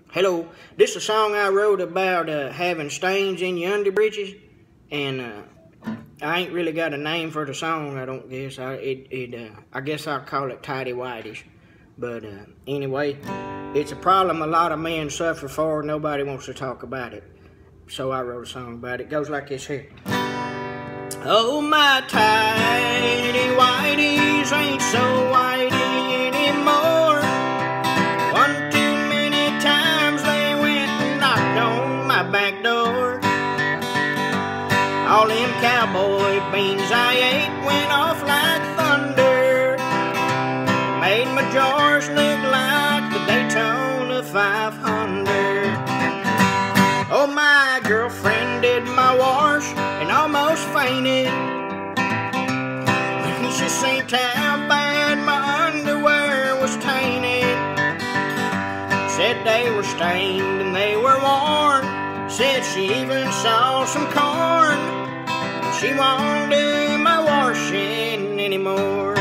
Hello, this is a song I wrote about having stains in your underbreeches, and I ain't really got a name for the song. I don't guess. I guess I'll call it tidy whities. But anyway, it's a problem a lot of men suffer for. Nobody wants to talk about it, so I wrote a song about it. It goes like this here. Oh, my tidy whities ain't so whitey anymore. One too many times they went and knocked on my back door. All them cowboy beans I ate went off like thunder. Made my drawers look like the Daytona 500. Oh, my girlfriend did my wash and almost fainted when she seen how bad my underwear was tainted. Said they were stained and they were worn. Said she even saw some corn. She won't do my washing anymore.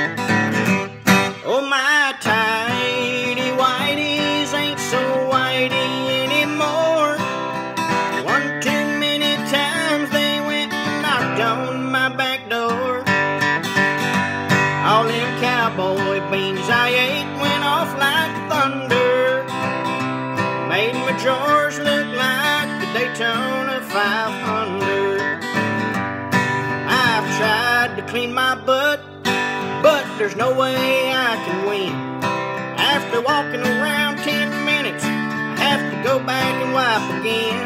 Oh, my tidy whities ain't so whitey anymore. One too many times they went and knocked on my back door. All them cowboy beans I ate went off like thunder. Made my drawers look like the Daytona 500. I've tried to clean my butt, but there's no way I can win. After walking around 10 minutes, I have to go back and wipe again.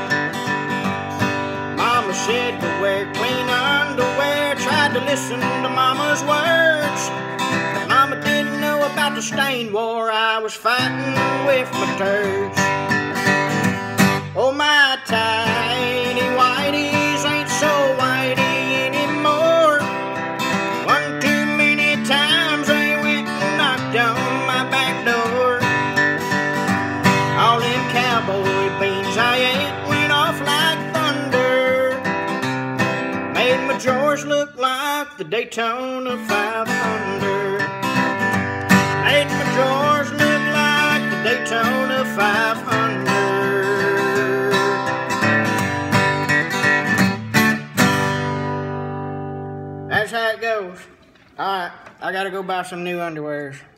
Mama said to wear clean underwear. Tried to listen to Mama's words, but Mama didn't know about the stain war I was fighting with my turds. Oh, my tidy whities ain't so whitey anymore. One too many times they went and knocked on my back door. All them cowboy beans I ate went off like thunder. Made my drawers look like the Daytona 500. Made my drawers look like the Daytona 500. That's how it goes. Alright, I gotta go buy some new underwears.